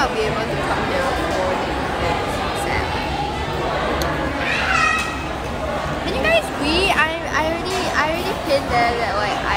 I'll be able to come here for the exam. And you guys, I already pinned there that like